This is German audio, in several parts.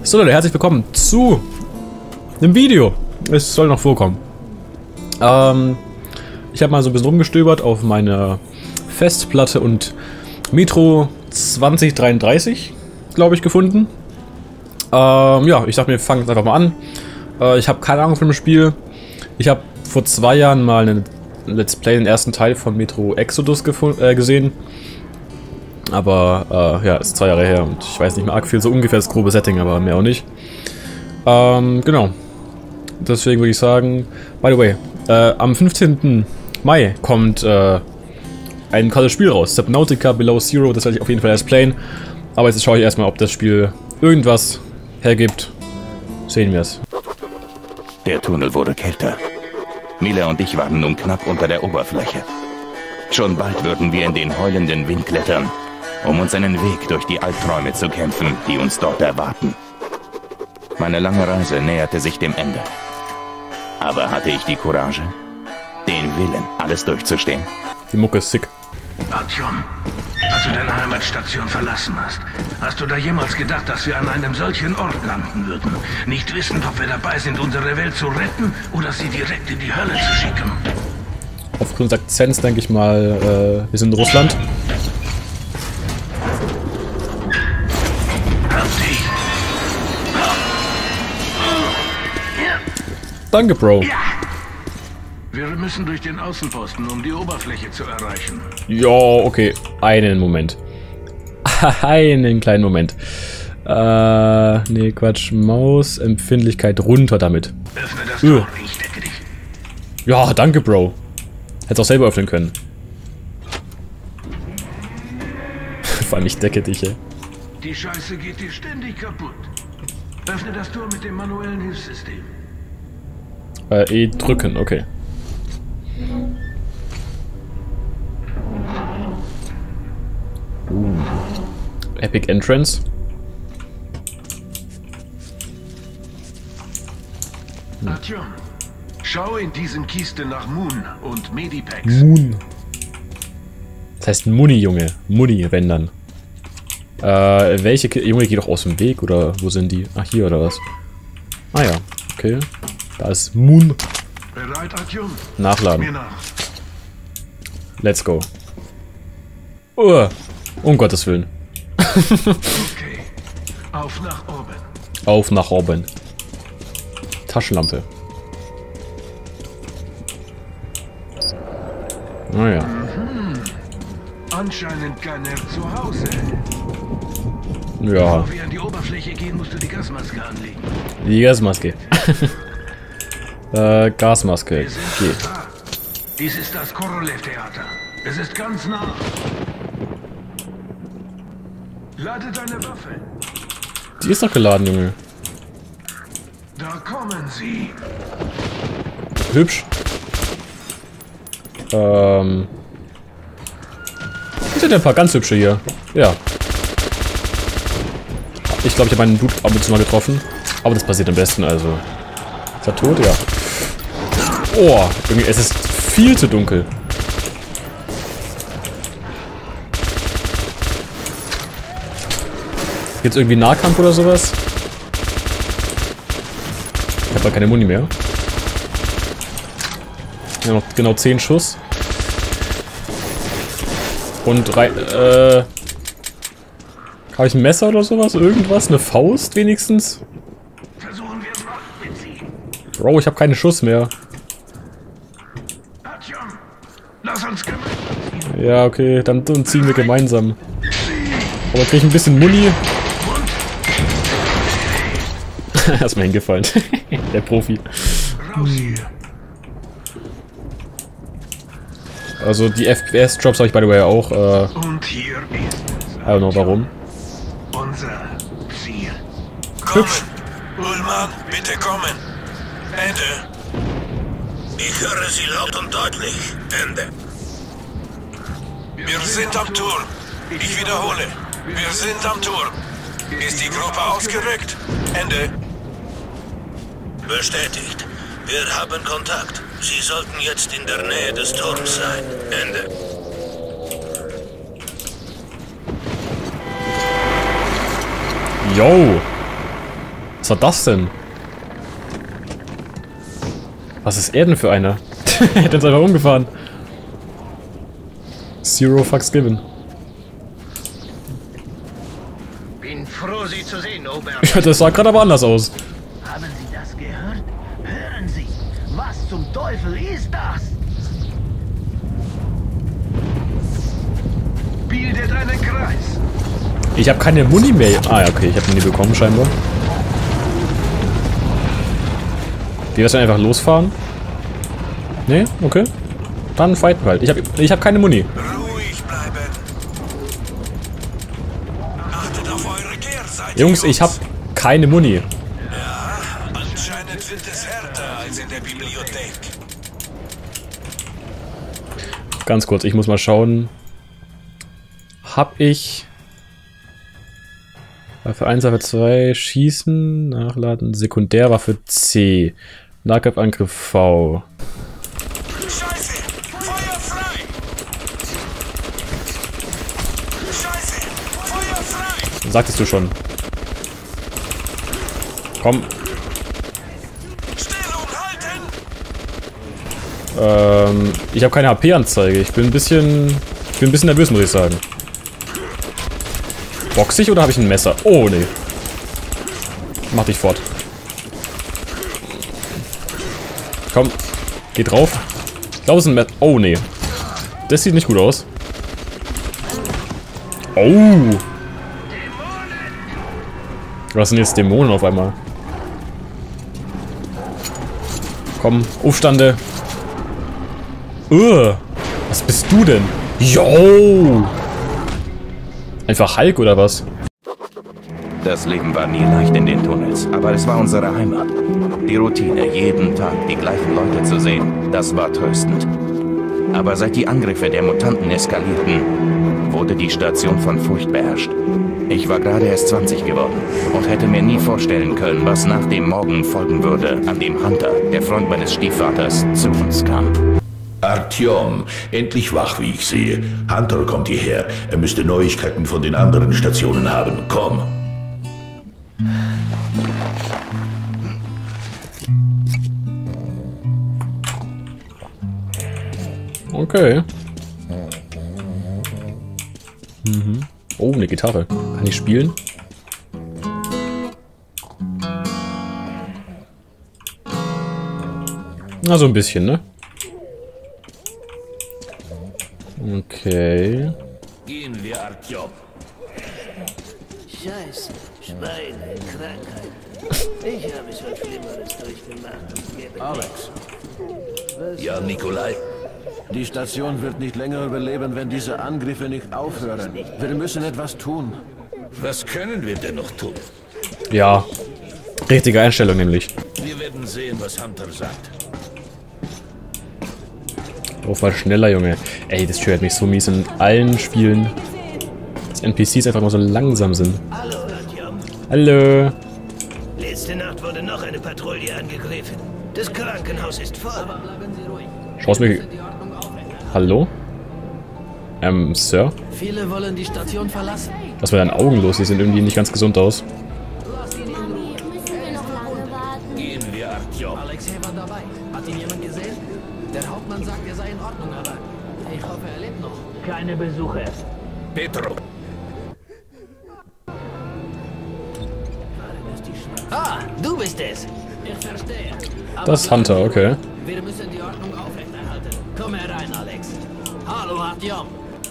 So Leute, herzlich willkommen zu einem Video. Es soll noch vorkommen. Ich habe mal so ein bisschen rumgestöbert auf meine Festplatte und Metro 2033, glaube ich, gefunden. Ja, ich dachte mir, fangen jetzt einfach mal an. Ich habe keine Ahnung von dem Spiel. Ich habe vor 2 Jahren mal einen Let's Play, den ersten Teil von Metro Exodus gesehen. Aber ja, ist 2 Jahre her und ich weiß nicht mehr arg viel, so ungefähr das grobe Setting, aber mehr auch nicht. Genau. Deswegen würde ich sagen, by the way, am 15. Mai kommt ein tolles Spiel raus. Subnautica Below Zero, das werde ich auf jeden Fall erst playen. Aber jetzt schaue ich erstmal, ob das Spiel irgendwas hergibt. Sehen wir es. Der Tunnel wurde kälter. Mila und ich waren nun knapp unter der Oberfläche. Schon bald würden wir in den heulenden Wind klettern, um uns einen Weg durch die Albträume zu kämpfen, die uns dort erwarten. Meine lange Reise näherte sich dem Ende. Aber hatte ich die Courage, den Willen, alles durchzustehen? Die Mucke ist sick. Artyom, als du deine Heimatstation verlassen hast, hast du da jemals gedacht, dass wir an einem solchen Ort landen würden? Nicht wissend, ob wir dabei sind, unsere Welt zu retten oder sie direkt in die Hölle zu schicken? Aufgrund des Akzents denke ich mal, wir sind in Russland. Danke, Bro. Ja. Wir müssen durch den Außenposten, um die Oberfläche zu erreichen. Ja, okay. Einen Moment. Einen kleinen Moment. Nee, Quatsch. Maus, Empfindlichkeit runter damit. Öffne das Tor, ich decke dich. Ja, danke, Bro. Hättest auch selber öffnen können. Vor allem, ich decke dich, ey. Die Scheiße geht dir ständig kaputt. Öffne das Tor mit dem manuellen Hilfssystem. E drücken, okay. Epic Entrance. Artyom, schau in diesen Kisten nach Moon und Medipacks. Moon. Das heißt Muni, Junge. Muni, wenn dann. Welche Junge geht doch aus dem Weg, oder wo sind die? Ach, hier oder was? Ah ja, okay. Da ist Moon. Bereit, Artyom? Nachladen. Mir nach. Let's go. Um Gottes Willen. Okay. Auf nach oben. Auf nach oben. Taschenlampe. Naja. Anscheinend keiner zu Hause. Ja. Bevor wir an die Oberfläche gehen, musst du die Gasmaske anlegen. Die Gasmaske. Gasmaske. Wir sind Geht. da. Dies ist das Korolev-Theater. Es ist ganz nah. Lade deine Waffe. Die ist doch geladen, Junge. Da kommen sie. Hübsch. Es sind ein paar ganz hübsche hier. Ja. Ich glaube, ich habe einen Dude ab und zu mal getroffen. Aber das passiert am besten, also. Ist er tot? Ja. Oh, irgendwie, es ist viel zu dunkel. Gibt's irgendwie Nahkampf oder sowas? Ich habe da keine Muni mehr. Ja, noch genau 10 Schuss. Und 3, habe ich ein Messer oder sowas? Irgendwas? Eine Faust wenigstens? Versuchen wir es mal mit sie. Bro, ich habe keinen Schuss mehr. Artyom, lass uns gemeinsam ziehen. Ja, okay, dann ziehen wir gemeinsam. Aber krieg ich ein bisschen Muni. Erstmal hingefallen. Der Profi. Raus hier. Also die FPS-Drops habe ich by the way auch. Und hier ist es. I don't know warum. Unser Ziel. Hübsch. Ullmann, bitte kommen. Ende. Ich höre Sie laut und deutlich. Ende. Wir sind am Turm. Ich wiederhole. Wir sind am Turm. Ist die Gruppe ausgerückt? Ende. Bestätigt. Wir haben Kontakt. Sie sollten jetzt in der Nähe des Turms sein. Ende. Yo. Was war das denn? Was ist er denn für einer? Er hat uns einfach umgefahren. Zero fucks given. Bin froh, Sie zu sehen, Oberst. Ja, das sah gerade aber anders aus. Haben Sie das gehört? Hören Sie! Was zum Teufel ist das? Bildet einen Kreis. Ich habe keine Muni mehr. Ah ja, okay, ich habe Muni bekommen scheinbar. Wie wär's, wenn wir einfach losfahren? Nee, okay. Dann fighten wir halt. Ich hab keine Muni. Ruhig bleiben. Achtet auf eure Kehrseite. Jungs, ich hab keine Muni. Ja, anscheinend sind es härter als in der Bibliothek. Ganz kurz, ich muss mal schauen. Hab ich... Waffe 1, Waffe 2, Schießen, Nachladen, Sekundärwaffe C, Nahkampfangriff V. Scheiße! Feuer frei! Scheiße! Feuer frei! Sagtest du schon. Komm. Stellung halten! Ich habe keine HP-Anzeige. Ich bin ein bisschen nervös, muss ich sagen. Box ich oder habe ich ein Messer? Oh, nee. Mach dich fort. Komm. Geh drauf. Ich glaube, es ist ein Messer. Oh, nee. Das sieht nicht gut aus. Oh. Was sind jetzt Dämonen auf einmal? Komm, Aufstande. Was bist du denn? Yo! Einfach Hulk oder was? Das Leben war nie leicht in den Tunnels, aber es war unsere Heimat. Die Routine, jeden Tag die gleichen Leute zu sehen, das war tröstend. Aber seit die Angriffe der Mutanten eskalierten, wurde die Station von Furcht beherrscht. Ich war gerade erst 20 geworden und hätte mir nie vorstellen können, was nach dem Morgen folgen würde, an dem Hunter, der Freund meines Stiefvaters, zu uns kam. Artyom, endlich wach, wie ich sehe. Hunter kommt hierher. Er müsste Neuigkeiten von den anderen Stationen haben. Komm. Okay. Oh, eine Gitarre. Kann ich spielen? Na, so ein bisschen, ne? Okay. Gehen wir, Artyom. Scheiße, Schweine, Krankheit. Ich habe schon Schlimmeres durchgemacht. Alex. Ja, Nikolai. Die Station wird nicht länger überleben, wenn diese Angriffe nicht aufhören. Wir müssen etwas tun. Was können wir denn noch tun? Ja. Richtige Einstellung nämlich. Wir werden sehen, was Hunter sagt. Lauf mal schneller, Junge. Ey, das stört mich so mies in allen Spielen. Dass NPCs einfach mal so langsam sind. Hallo, Artyom. Hallo. Letzte Nacht wurde noch eine Patrouille angegriffen. Das Krankenhaus ist voll. Aber bleiben Sie ruhig. Schaust mir... Hallo? Sir? Viele wollen die Station verlassen. Was mit deinen Augen los? Die sehen irgendwie nicht ganz gesund aus. Müssen wir noch lange warten? Gehen wir, Artyom. Alexei war dabei. Hat ihn jemand gesehen? Der Hauptmann sagt, er sei in Ordnung, aber ich hoffe, er lebt noch. Keine Besucher. Petro. Ah, du bist es. Ich verstehe. Aber Das ist Hunter, okay. wir müssen die Ordnung aufrechterhalten. Komm herein, Alex. Hallo, Artyom.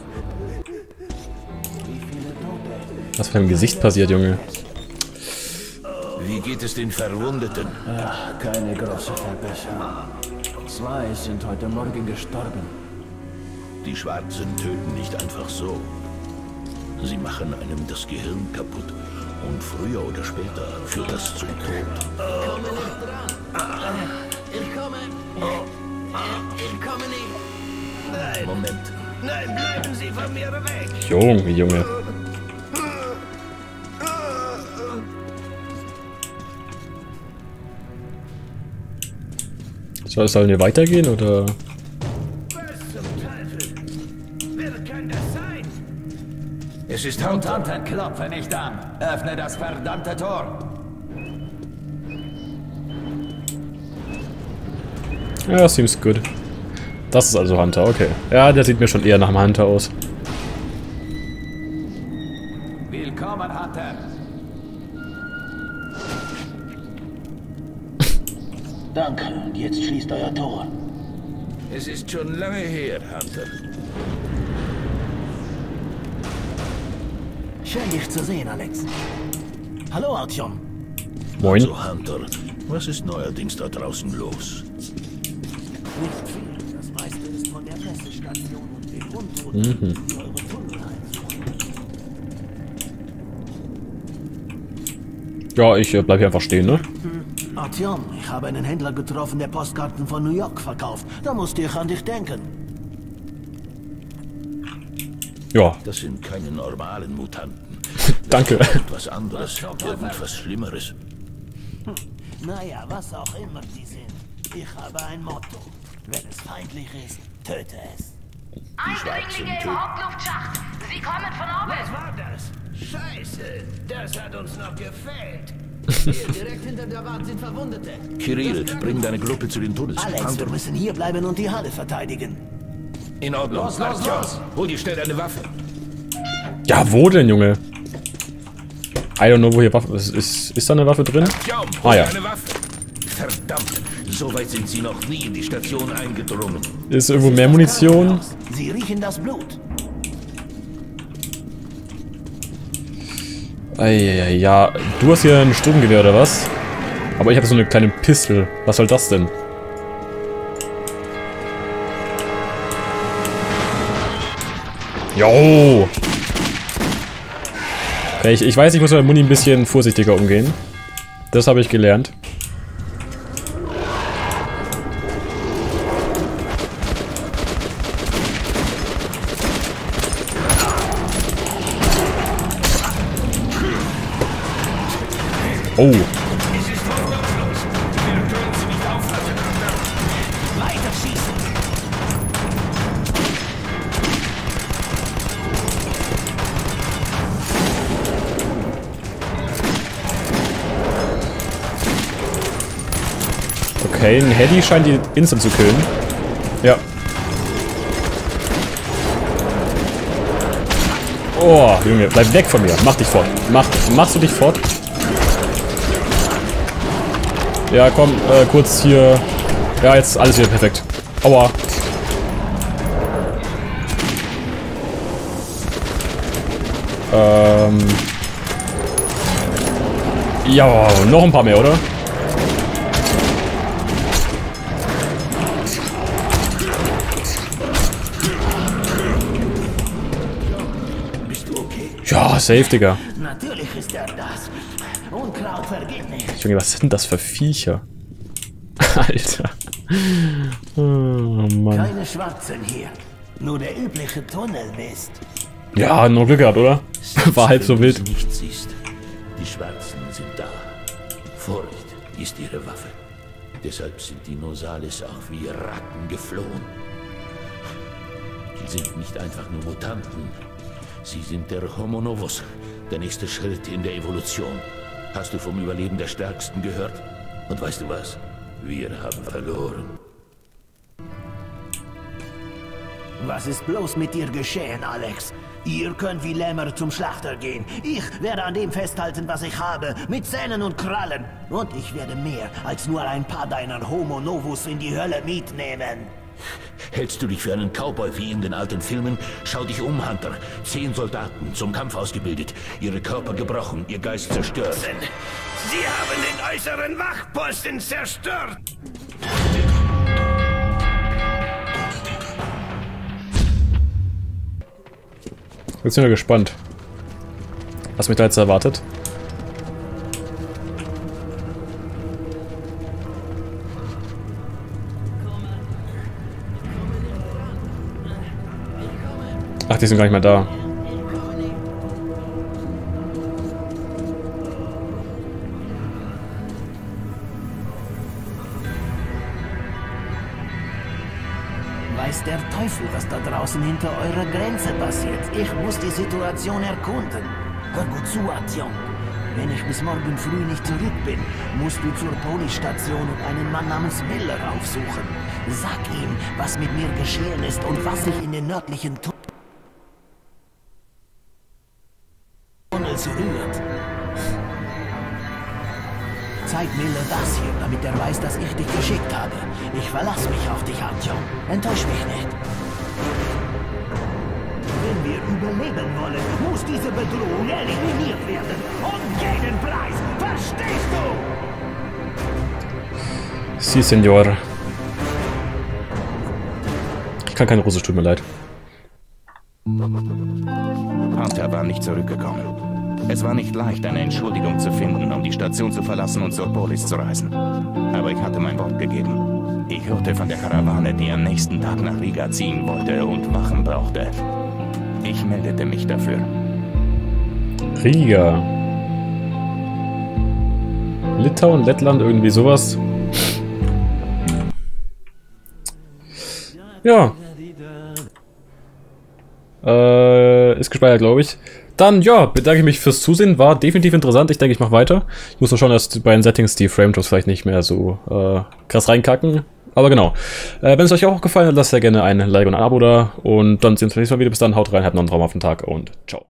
Was für ein Gesicht passiert, Junge? Wie geht es den Verwundeten? Ach, keine große Verbesserung. 2 sind heute Morgen gestorben. Die Schwarzen töten nicht einfach so. Sie machen einem das Gehirn kaputt. Und früher oder später führt das zum Tod. Ich komme. Ich komme nicht. Nein. Moment. Nein, bleiben Sie von mir weg. Junge. Sollen wir weitergehen, oder? Was zum Teufel? Wer kann das sein? Es ist Hunter. Mutanten klopfen nicht an. Öffne das verdammte Tor. Ja, seems good. Das ist also Hunter, okay. Ja, der sieht mir schon eher nach einem Hunter aus. Willkommen, Hunter. Danke, und jetzt schließt euer Tor. Es ist schon lange her, Hunter. Schön, dich zu sehen, Alex. Hallo, Artyom. Moin. Also, Hunter, was ist neuerdings da draußen los? Nicht viel. Das meiste ist von der Pressestation und den Untoten, die eure Tunnel heimsuchen. Ja, ich bleib hier einfach stehen, ne? Artyom, ich habe einen Händler getroffen, der Postkarten von New York verkauft. Da musste ich an dich denken. Ja, Das sind keine normalen Mutanten. danke. Etwas anderes, irgendwas Schlimmeres. Naja, was auch immer die sind. Ich habe ein Motto. Wenn es feindlich ist, töte es. Eindringlinge im Hauptluftschacht. Sie kommen von oben. Was war das? Scheiße, das hat uns noch gefehlt. Hier, direkt hinter der Wand sind Verwundete. Kirill, bring deine Gruppe zu den Tunnels. Alex, wir müssen hier bleiben und die Halle verteidigen. In Ordnung. Los, los, los. Hol dir schnell eine Waffe. Ja, wo denn, Junge? I don't know, wo hier Waffe ist. Ist da eine Waffe drin? Jom, Ah, ja. eine Waffe. Verdammt, so weit sind sie noch nie in die Station eingedrungen. Ist irgendwo mehr Munition? Sie riechen das Blut. Eieiei, ja. Du hast hier ein Sturmgewehr oder was? Aber ich habe so eine kleine Pistole. Was soll das denn? Jo! Okay, ich weiß, ich muss mit Muni ein bisschen vorsichtiger umgehen. Das habe ich gelernt. Oh. Weiter schießen. Okay, ein Heli scheint die instant zu killen. Ja. Oh, Junge, bleib weg von mir. Mach dich fort. Machst du dich fort? Ja, komm, kurz hier. Ja, jetzt alles wieder perfekt. Aua. Ja, noch ein paar mehr, oder? Ja, safe, Digga. Natürlich ist er das. Unkraut vergeht nicht. Junge, was sind das für Viecher? Alter. Oh, Mann. Keine Schwarzen hier. Nur der übliche Tunnelmist. Ja, nur Glück gehabt, oder? War halb so wild. Wenn du es nicht siehst, die Schwarzen sind da. Furcht ist ihre Waffe. Deshalb sind die Nosales auch wie Ratten geflohen. Die sind nicht einfach nur Mutanten. Sie sind der Homo Novus, der nächste Schritt in der Evolution. Hast du vom Überleben der Stärksten gehört? Und weißt du was? Wir haben verloren. Was ist bloß mit dir geschehen, Alex? Ihr könnt wie Lämmer zum Schlachter gehen. Ich werde an dem festhalten, was ich habe, mit Zähnen und Krallen. Und ich werde mehr als nur ein paar deiner Homo Novus in die Hölle mitnehmen. Hältst du dich für einen Cowboy wie in den alten Filmen? Schau dich um, Hunter. 10 Soldaten, zum Kampf ausgebildet. Ihre Körper gebrochen, ihr Geist zerstört. Sie haben den äußeren Wachposten zerstört. Jetzt sind wir gespannt, was mich da jetzt erwartet. Ach, die sind gar nicht mehr da. Weiß der Teufel, was da draußen hinter eurer Grenze passiert. Ich muss die Situation erkunden. Hör gut zu, Artyom. Wenn ich bis morgen früh nicht zurück bin, musst du zur Polisstation und einen Mann namens Miller aufsuchen. Sag ihm, was mit mir geschehen ist und was sich in den nördlichen Tunnels rührt. Zeig Miller das hier, damit er weiß, dass ich dich geschickt habe. Ich verlasse mich auf dich, Artyom. Enttäusch mich nicht. Wenn wir überleben wollen, muss diese Bedrohung eliminiert werden. Um jeden Preis. Verstehst du? Si, Senor. Ich kann kein Russisch, tut mir leid. Hunter war nicht zurückgekommen. Es war nicht leicht, eine Entschuldigung zu finden, um die Station zu verlassen und zur Polis zu reisen. Aber ich hatte mein Wort gegeben. Ich hörte von der Karawane, die am nächsten Tag nach Riga ziehen wollte und Wachen brauchte. Ich meldete mich dafür. Riga. Litauen, Lettland, irgendwie sowas. Ja. Ist gespeichert, glaube ich. Dann, ja, bedanke ich mich fürs Zusehen. War definitiv interessant. Ich denke, ich mache weiter. Ich muss nur schauen, dass bei den Settings die Frame-Drops vielleicht nicht mehr so krass reinkacken. Aber genau. Wenn es euch auch gefallen hat, lasst ja gerne ein Like und ein Abo da. Und dann sehen wir uns nächstes Mal wieder. Bis dann, haut rein, habt noch einen traumhaften Tag und ciao.